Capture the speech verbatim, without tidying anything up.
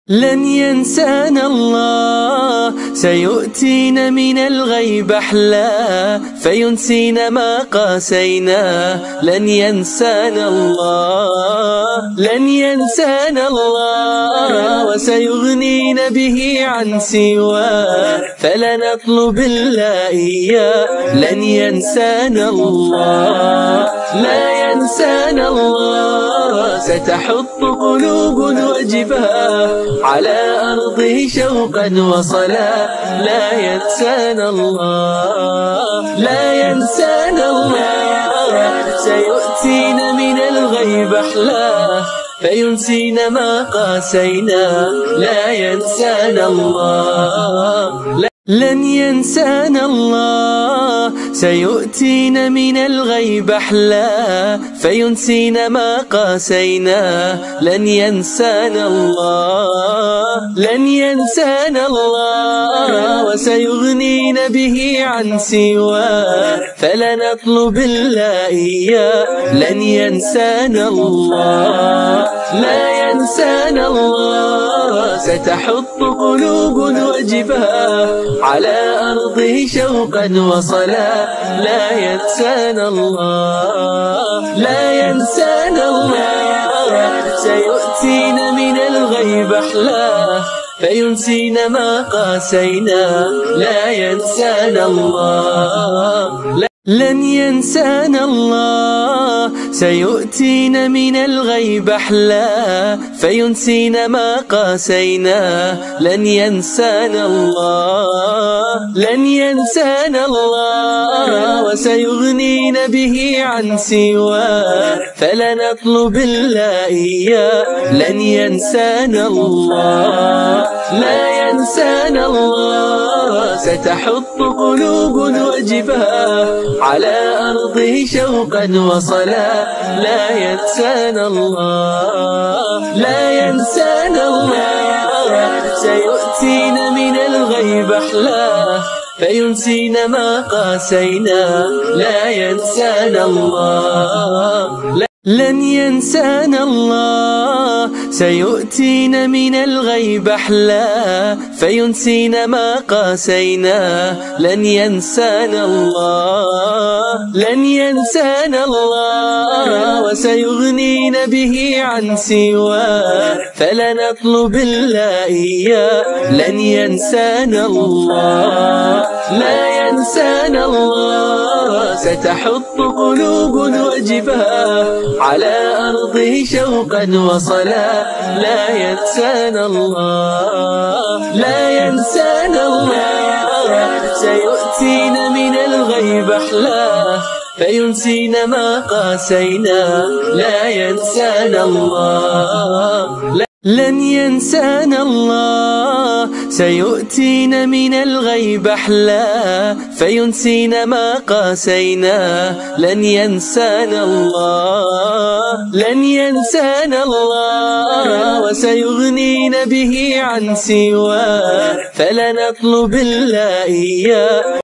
لن ينسانا الله، سيؤتينا من الغيب أحلى فينسينا ما قاسينا. لن ينسانا الله، لن ينسانا الله، وسيغنينا به عن سواه فلنطلب الله إياه. لن ينسانا الله، لا ينسانا الله، ستحط قلوب وجبها على أرضه شوقا وصلا. لا ينسانا الله، لا ينسانا الله، سيؤتينا من الغيب أحلى فينسينا ما قاسينا. لا ينسانا الله، لن ينسانا الله، سيؤتينا من الغيب أحلى فينسينا ما قاسينا. لن ينسانا الله، لن ينسانا الله، وسيغنينا به عن سواه فلنطلب الله إياه. لن ينسانا الله، لا ينسانا الله، ستحط قلوب وجبها على أرضه شوقا وصلا. لا ينسانا الله، لا ينسانا الله، سيؤتينا من الغيب أحلى فينسينا ما قاسينا. لا ينسانا الله، لن ينسانا الله، سيؤتينا من الغيب أحلى فينسينا ما قاسينا. لن ينسانا الله، لن ينسانا الله، وسيغنينا به عن سواه فلنطلب الله إياه. لن ينسانا الله، لا ينسانا الله، ستحط قلوب وجبها على أرضه شوقا وصلا. لا ينسانا الله، لا ينسانا الله، سيؤتينا من الغيب أحلى فينسينا ما قاسينا. لا ينسانا الله، لن ينسانا الله، سيؤتينا من الغيب أحلى فينسينا ما قاسينا. لن ينسانا الله، لن ينسانا الله، وسيغنينا به عن سواه فلنطلب الله إياه. لن ينسانا الله، لا ينسانا الله، ستحط قلوب وجبها على أرضه شوقا وصلا. لا ينسانا الله، لا ينسانا الله، سيؤتينا من الغيب أحلى فينسينا ما قاسينا. لا ينسانا الله، لن ينسانا الله، سيؤتينا من الغيب أحلى فينسينا ما قاسينا. لن ينسانا الله، لن ينسانا الله، وسيغنينا به عن سواه فلنطلب الله إياه.